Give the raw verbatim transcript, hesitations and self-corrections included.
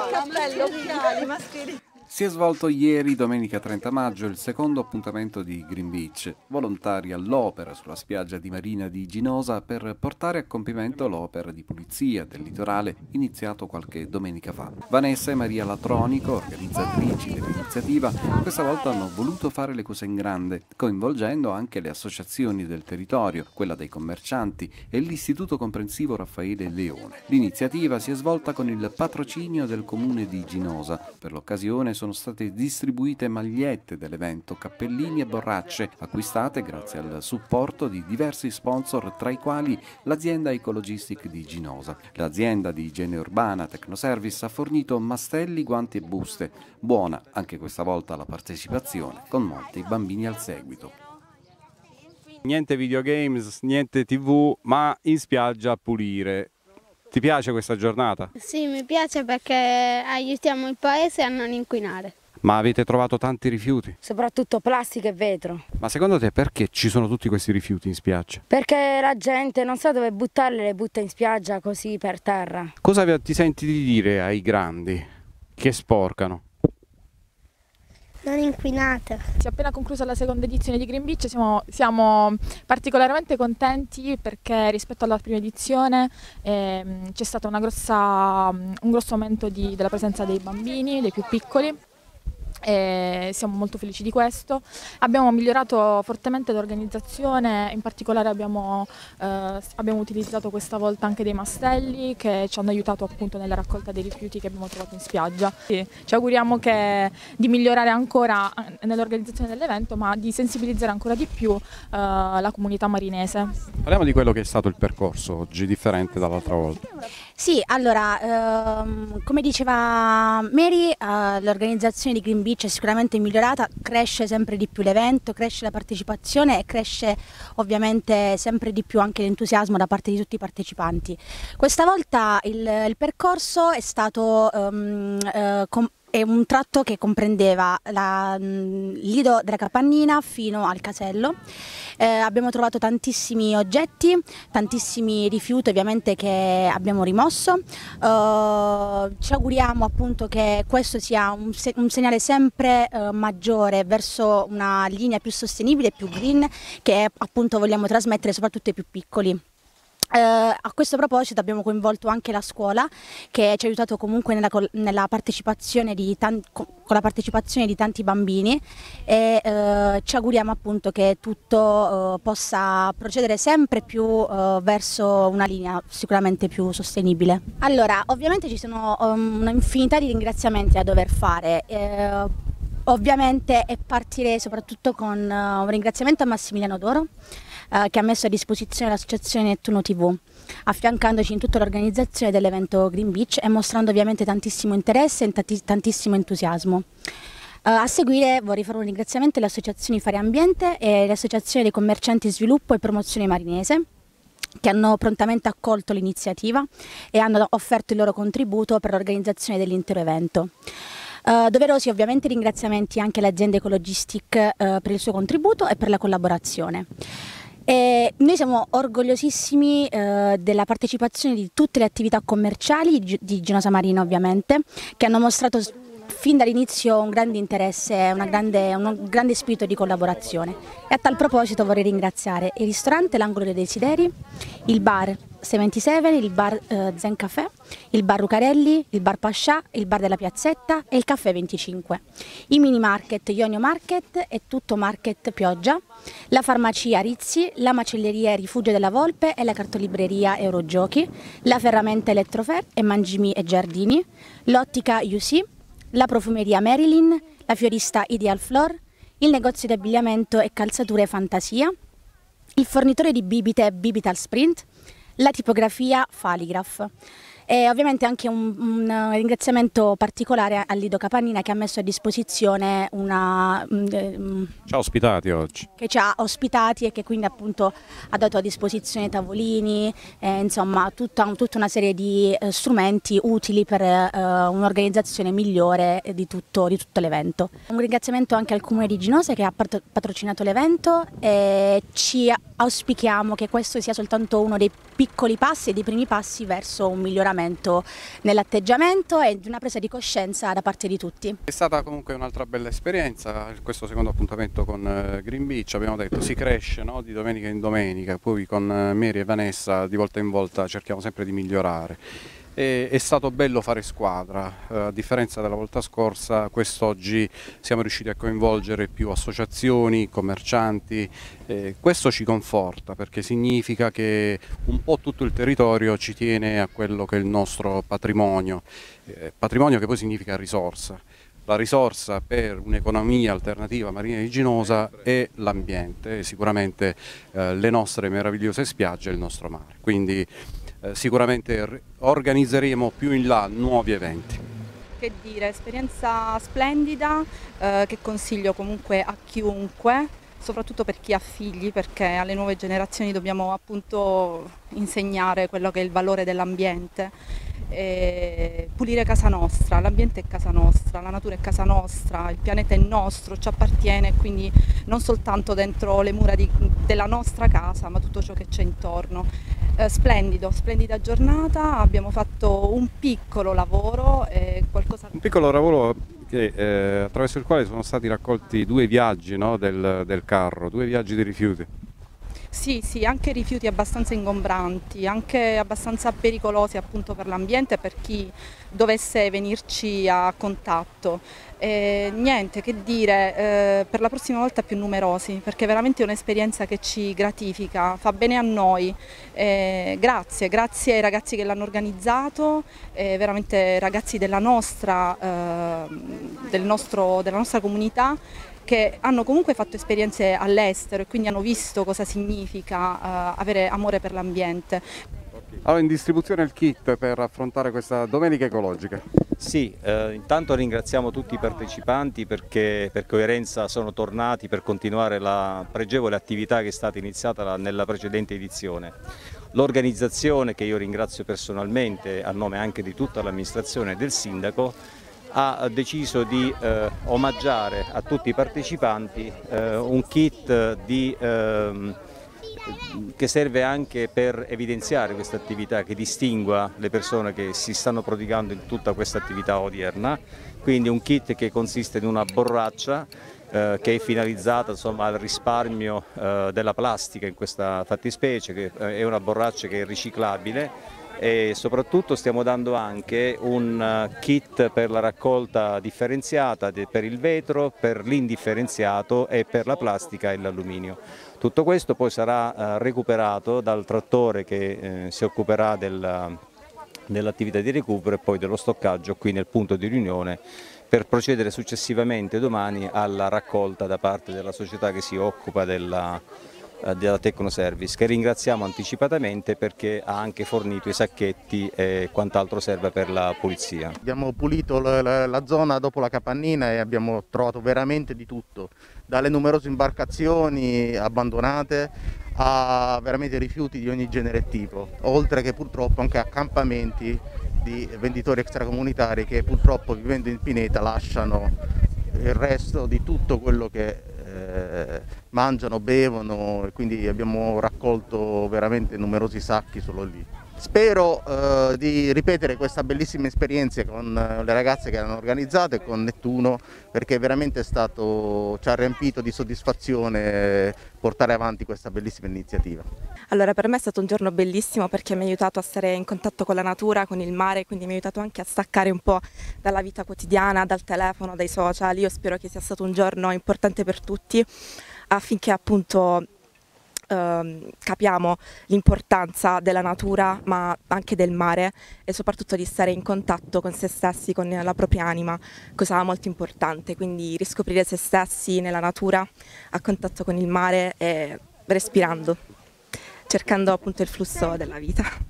cappello, occhiali, mascherine. Si è svolto ieri, domenica trenta maggio, il secondo appuntamento di Green Beach, volontari all'opera sulla spiaggia di Marina di Ginosa per portare a compimento l'opera di pulizia del litorale iniziato qualche domenica fa. Vanessa e Maria Latronico, organizzatrici dell'iniziativa, questa volta hanno voluto fare le cose in grande, coinvolgendo anche le associazioni del territorio, quella dei commercianti e l'Istituto Comprensivo Raffaele Leone. L'iniziativa si è svolta con il patrocinio del comune di Ginosa. Per l'occasione sono state distribuite magliette dell'evento, cappellini e borracce, acquistate grazie al supporto di diversi sponsor, tra i quali l'azienda Ecologistic di Ginosa. L'azienda di igiene urbana Tecnoservice ha fornito mastelli, guanti e buste. Buona anche questa volta la partecipazione, con molti bambini al seguito. Niente videogames, niente tivù, ma in spiaggia a pulire. Ti piace questa giornata? Sì, mi piace perché aiutiamo il paese a non inquinare. Ma avete trovato tanti rifiuti? Soprattutto plastica e vetro. Ma secondo te perché ci sono tutti questi rifiuti in spiaggia? Perché la gente non sa dove buttarle, le butta in spiaggia così per terra. Cosa ti senti di dire ai grandi che sporcano? Non inquinate. Si è appena conclusa la seconda edizione di Green Beach, siamo, siamo particolarmente contenti perché rispetto alla prima edizione eh, c'è stato una grossa, un grosso aumento di, della presenza dei bambini, dei più piccoli. E siamo molto felici di questo. Abbiamo migliorato fortemente l'organizzazione, in particolare abbiamo, eh, abbiamo utilizzato questa volta anche dei mastelli che ci hanno aiutato appunto nella raccolta dei rifiuti che abbiamo trovato in spiaggia. Sì, ci auguriamo che, di migliorare ancora nell'organizzazione dell'evento, ma di sensibilizzare ancora di più eh, la comunità marinese. Parliamo di quello che è stato il percorso oggi, differente dall'altra volta. Sì, allora, ehm, come diceva Mary, eh, l'organizzazione di Green Beach è sicuramente migliorata, cresce sempre di più l'evento, cresce la partecipazione e cresce ovviamente sempre di più anche l'entusiasmo da parte di tutti i partecipanti. Questa volta il, il percorso è stato ehm, eh, è un tratto che comprendeva il lido della capannina fino al casello. Eh, abbiamo trovato tantissimi oggetti, tantissimi rifiuti ovviamente che abbiamo rimosso. Eh, ci auguriamo appunto che questo sia un, se un segnale sempre eh, maggiore verso una linea più sostenibile, più green, che appunto vogliamo trasmettere soprattutto ai più piccoli. Uh, a questo proposito abbiamo coinvolto anche la scuola che ci ha aiutato comunque nella, nella partecipazione di con la partecipazione di tanti bambini e uh, ci auguriamo appunto che tutto uh, possa procedere sempre più uh, verso una linea sicuramente più sostenibile. Allora, ovviamente ci sono um, un'infinità di ringraziamenti da dover fare. Uh, Ovviamente e partirei soprattutto con uh, un ringraziamento a Massimiliano Doro uh, che ha messo a disposizione l'associazione Nettuno tivù, affiancandoci in tutta l'organizzazione dell'evento Green Beach e mostrando ovviamente tantissimo interesse e tanti, tantissimo entusiasmo. Uh, a seguire vorrei fare un ringraziamento alle associazioni Fare Ambiente e alle associazioni dei commercianti Sviluppo e Promozione Marinese, che hanno prontamente accolto l'iniziativa e hanno offerto il loro contributo per l'organizzazione dell'intero evento. Uh, doverosi ovviamente ringraziamenti anche all'azienda Ecologistic uh, per il suo contributo e per la collaborazione. E noi siamo orgogliosissimi uh, della partecipazione di tutte le attività commerciali di, di Ginosa Marina ovviamente, che hanno mostrato fin dall'inizio un grande interesse, una grande, un grande spirito di collaborazione. E a tal proposito vorrei ringraziare il ristorante L'Angolo dei Desideri, il bar settantasette, il bar eh, Zen Café, il bar Rucarelli, il bar Pascià, il bar della Piazzetta e il caffè venticinque, i mini market Ionio Market e Tutto Market Pioggia, la farmacia Rizzi, la macelleria Rifugio della Volpe e la cartolibreria Eurogiochi, la ferramenta Elettrofer e Mangimi e Giardini, l'ottica U C, la profumeria Marilyn, la fiorista Ideal Floor, il negozio di abbigliamento e calzature Fantasia, il fornitore di bibite Bibital Sprint, la tipografia Faligraph. E ovviamente anche un, un ringraziamento particolare al Lido Capannina che ha messo a disposizione una... Um, ci ha ospitati oggi. Che ci ha ospitati e che quindi appunto ha dato a disposizione tavolini, eh, insomma tutta, tutta una serie di eh, strumenti utili per eh, un'organizzazione migliore di tutto, di tutto l'evento. Un ringraziamento anche al Comune di Ginosa che ha patrocinato l'evento e ci auspichiamo che questo sia soltanto uno dei piccoli passi e dei primi passi verso un miglioramento cambiamento nell'atteggiamento e di una presa di coscienza da parte di tutti. È stata comunque un'altra bella esperienza, questo secondo appuntamento con Green Beach, abbiamo detto si cresce, no? Di domenica in domenica, poi con Mary e Vanessa di volta in volta cerchiamo sempre di migliorare. E, è stato bello fare squadra, a differenza della volta scorsa quest'oggi siamo riusciti a coinvolgere più associazioni, commercianti, eh, questo ci conforta perché significa che un po' tutto il territorio ci tiene a quello che è il nostro patrimonio, eh, patrimonio che poi significa risorsa. La risorsa per un'economia alternativa Marina di Ginosa è l'ambiente, sicuramente eh, le nostre meravigliose spiagge e il nostro mare. Quindi eh, sicuramente organizzeremo più in là nuovi eventi. Che dire, esperienza splendida eh, che consiglio comunque a chiunque, soprattutto per chi ha figli, perché alle nuove generazioni dobbiamo appunto insegnare quello che è il valore dell'ambiente. E pulire casa nostra, l'ambiente è casa nostra, la natura è casa nostra, il pianeta è nostro, ci appartiene, quindi non soltanto dentro le mura di, della nostra casa, ma tutto ciò che c'è intorno. Eh, splendido, splendida giornata, abbiamo fatto un piccolo lavoro, eh, qualcosa... Un piccolo lavoro che, eh, attraverso il quale sono stati raccolti due viaggi, no, del, del carro, due viaggi di rifiuti. Sì, sì, anche rifiuti abbastanza ingombranti, anche abbastanza pericolosi appunto per l'ambiente e per chi dovesse venirci a contatto. E niente, che dire, eh, per la prossima volta più numerosi, perché veramente è un'esperienza che ci gratifica, fa bene a noi. Eh, grazie, grazie ai ragazzi che l'hanno organizzato, eh, veramente ragazzi della nostra, eh, del nostro, della nostra comunità, che hanno comunque fatto esperienze all'estero e quindi hanno visto cosa significa uh, avere amore per l'ambiente. Allora, in distribuzione il kit per affrontare questa domenica ecologica. Sì, eh, intanto ringraziamo tutti i partecipanti perché per coerenza sono tornati per continuare la pregevole attività che è stata iniziata nella precedente edizione. L'organizzazione, che io ringrazio personalmente a nome anche di tutta l'amministrazione e del sindaco, ha deciso di eh, omaggiare a tutti i partecipanti eh, un kit di, eh, che serve anche per evidenziare questa attività, che distingua le persone che si stanno prodigando in tutta questa attività odierna. Quindi un kit che consiste in una borraccia eh, che è finalizzata insomma, al risparmio eh, della plastica in questa fattispecie, che è una borraccia che è riciclabile. E soprattutto stiamo dando anche un kit per la raccolta differenziata per il vetro, per l'indifferenziato e per la plastica e l'alluminio. Tutto questo poi sarà recuperato dal trattore che eh, si occuperà del, dell'attività di recupero e poi dello stoccaggio qui nel punto di riunione, per procedere successivamente domani alla raccolta da parte della società che si occupa della della Tecnoservice, che ringraziamo anticipatamente perché ha anche fornito i sacchetti e quant'altro serve per la pulizia. Abbiamo pulito la, la, la zona dopo la capannina e abbiamo trovato veramente di tutto, dalle numerose imbarcazioni abbandonate a veramente rifiuti di ogni genere e tipo, oltre che purtroppo anche accampamenti di venditori extracomunitari che purtroppo vivendo in pineta lasciano il resto di tutto quello che Eh, mangiano, bevono, e quindi abbiamo raccolto veramente numerosi sacchi solo lì. Spero eh, di ripetere questa bellissima esperienza con le ragazze che hanno organizzato e con Nettuno, perché veramente è stato, ci ha riempito di soddisfazione portare avanti questa bellissima iniziativa. Allora, per me è stato un giorno bellissimo perché mi ha aiutato a stare in contatto con la natura, con il mare, quindi mi ha aiutato anche a staccare un po' dalla vita quotidiana, dal telefono, dai social. Io spero che sia stato un giorno importante per tutti affinché appunto Uh, capiamo l'importanza della natura ma anche del mare e soprattutto di stare in contatto con se stessi, con la propria anima, cosa molto importante, quindi riscoprire se stessi nella natura, a contatto con il mare e respirando, cercando appunto il flusso della vita.